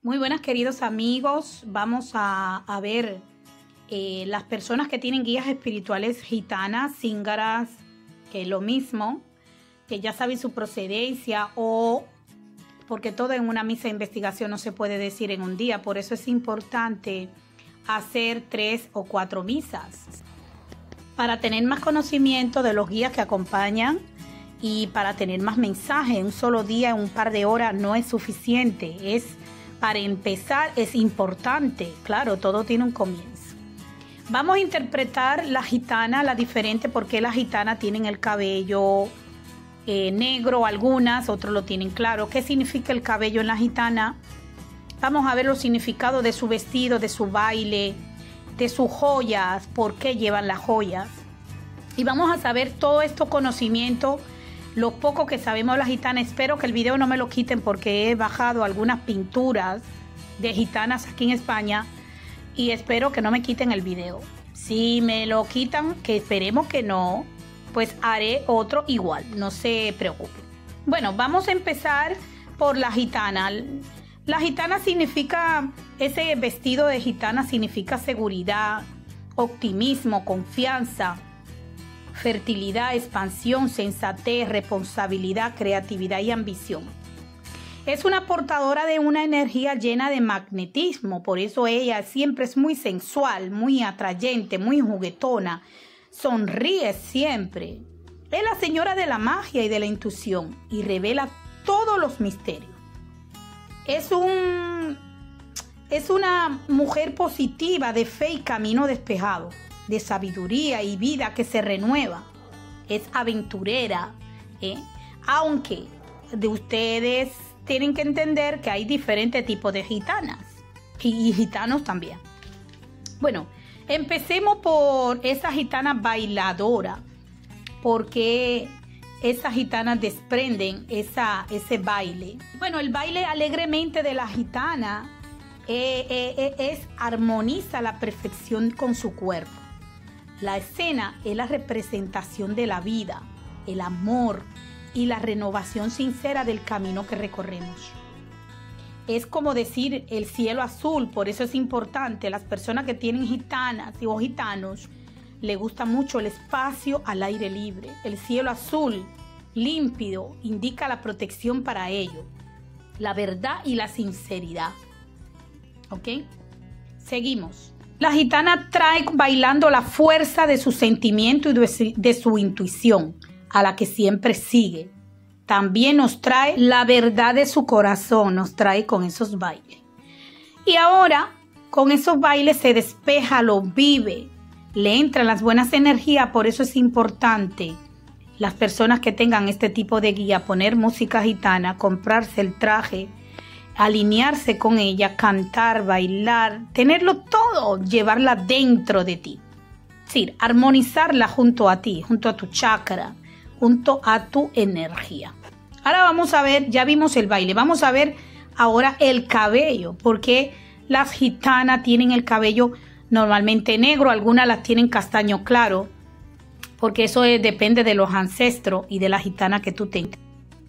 Muy buenas, queridos amigos. Vamos a ver las personas que tienen guías espirituales gitanas, cíngaras, que es lo mismo, que ya saben su procedencia, o porque todo en una misa de investigación no se puede decir en un día. Por eso es importante hacer 3 o 4 misas para tener más conocimiento de los guías que acompañan y para tener más mensajes. Un solo día, un par de horas no es suficiente. Para empezar es importante. Claro, todo tiene un comienzo. Vamos a interpretar la gitana, la diferente, porque las gitanas tienen el cabello negro, algunas, otros lo tienen claro. ¿Qué significa el cabello en la gitana? Vamos a ver los significados de su vestido, de su baile, de sus joyas, por qué llevan las joyas. Y vamos a saber todo esto conocimiento, lo poco que sabemos de la gitana. Espero que el video no me lo quiten porque he bajado algunas pinturas de gitanas aquí en España y espero que no me quiten el video. Si me lo quitan, que esperemos que no, pues haré otro igual, no se preocupen. Bueno, vamos a empezar por la gitana. La gitana significa, ese vestido de gitana significa seguridad, optimismo, confianza, fertilidad, expansión, sensatez, responsabilidad, creatividad y ambición. Es una portadora de una energía llena de magnetismo, por eso ella siempre es muy sensual, muy atrayente, muy juguetona, sonríe siempre. Es la señora de la magia y de la intuición y revela todos los misterios. Es una mujer positiva, de fe y camino despejado, de sabiduría y vida que se renueva. Es aventurera, aunque de ustedes tienen que entender que hay diferentes tipos de gitanas y gitanos también. Bueno, empecemos por esa gitana bailadora, porque esas gitanas desprenden ese baile. Bueno, el baile alegremente de la gitana armoniza la perfección con su cuerpo. La escena es la representación de la vida, el amor y la renovación sincera del camino que recorremos. Es como decir el cielo azul, por eso es importante. Las personas que tienen gitanas o gitanos les gusta mucho el espacio al aire libre. El cielo azul, límpido, indica la protección para ellos, la verdad y la sinceridad. ¿Ok? Seguimos. La gitana trae bailando la fuerza de su sentimiento y de su intuición, a la que siempre sigue. También nos trae la verdad de su corazón, nos trae con esos bailes. Y ahora, con esos bailes se despeja, lo vive, le entran las buenas energías. Por eso es importante, las personas que tengan este tipo de guía, poner música gitana, comprarse el traje, alinearse con ella, cantar, bailar, tenerlo todo, llevarla dentro de ti. Es decir, armonizarla junto a ti, junto a tu chakra, junto a tu energía. Ahora vamos a ver, ya vimos el baile, vamos a ver ahora el cabello, porque las gitanas tienen el cabello normalmente negro, algunas las tienen castaño claro, porque eso depende de los ancestros y de la gitana que tú tengas.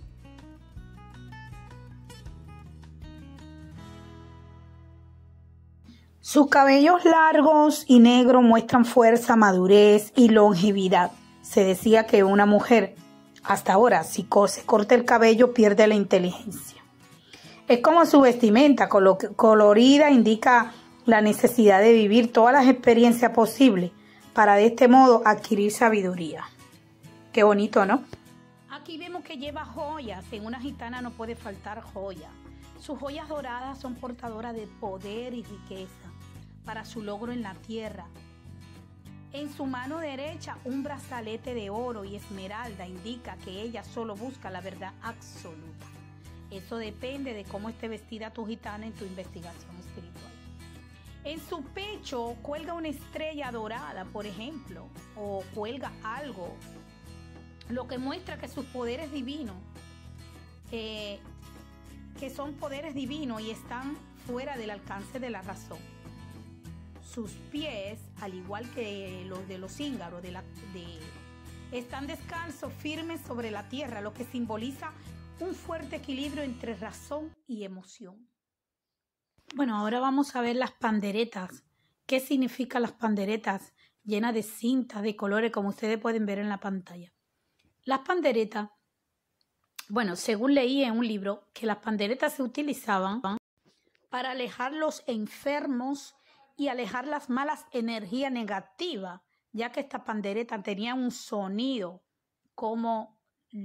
Sus cabellos largos y negros muestran fuerza, madurez y longevidad. Se decía que una mujer, hasta ahora, si se corta el cabello, pierde la inteligencia. Es como su vestimenta, colorida, indica la necesidad de vivir todas las experiencias posibles para de este modo adquirir sabiduría. Qué bonito, ¿no? Aquí vemos que lleva joyas. En una gitana no puede faltar joya. Sus joyas doradas son portadoras de poder y riqueza para su logro en la tierra. En su mano derecha, un brazalete de oro y esmeralda indica que ella solo busca la verdad absoluta. Eso depende de cómo esté vestida tu gitana en tu investigación espiritual. En su pecho cuelga una estrella dorada, por ejemplo, o cuelga algo, lo que muestra que sus poderes divinos, que son poderes divinos y están fuera del alcance de la razón. Sus pies, al igual que los de los cíngaros, están descalzos, firmes sobre la tierra, lo que simboliza un fuerte equilibrio entre razón y emoción. Bueno, ahora vamos a ver las panderetas. ¿Qué significan las panderetas? Llenas de cintas, de colores, como ustedes pueden ver en la pantalla. Las panderetas, bueno, según leí en un libro, que las panderetas se utilizaban para alejar los enfermos y alejar las malas energías negativas, ya que estas panderetas tenían un sonido como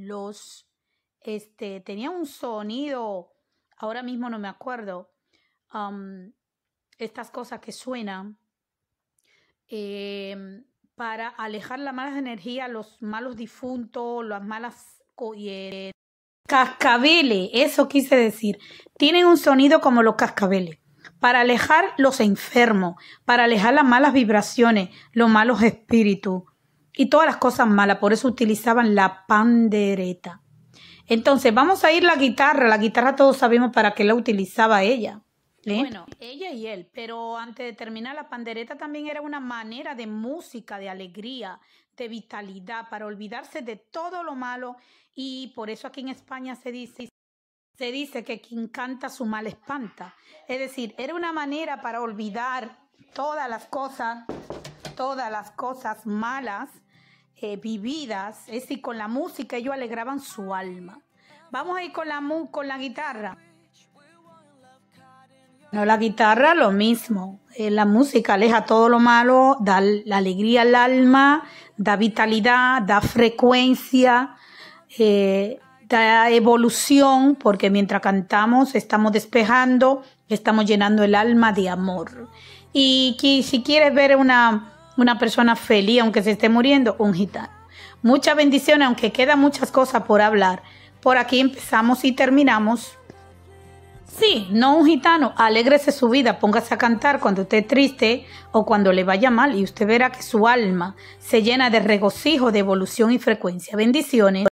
tenían un sonido, ahora mismo no me acuerdo, estas cosas que suenan para alejar las malas energías, los malos difuntos, las malas cascabeles, eso quise decir. Tienen un sonido como los cascabeles, para alejar los enfermos, para alejar las malas vibraciones, los malos espíritus y todas las cosas malas. Por eso utilizaban la pandereta. Entonces, vamos a ir la guitarra. La guitarra todos sabemos para qué la utilizaba ella. Bueno, ella y él, pero antes de terminar, la pandereta también era una manera de música, de alegría, de vitalidad, para olvidarse de todo lo malo, y por eso aquí en España se dice que quien canta su mal espanta. Es decir, era una manera para olvidar todas las cosas malas vividas. Es decir, con la música ellos alegraban su alma. Vamos a ir con la guitarra. No, la guitarra lo mismo. La música aleja todo lo malo, da la alegría al alma, da vitalidad, da frecuencia, da evolución, porque mientras cantamos estamos despejando, estamos llenando el alma de amor. Y si quieres ver una persona feliz, aunque se esté muriendo, un gitano. Muchas bendiciones, aunque quedan muchas cosas por hablar. Por aquí empezamos y terminamos. Sí, no un gitano, alégrese su vida, póngase a cantar cuando esté triste o cuando le vaya mal, y usted verá que su alma se llena de regocijo, de evolución y frecuencia. Bendiciones.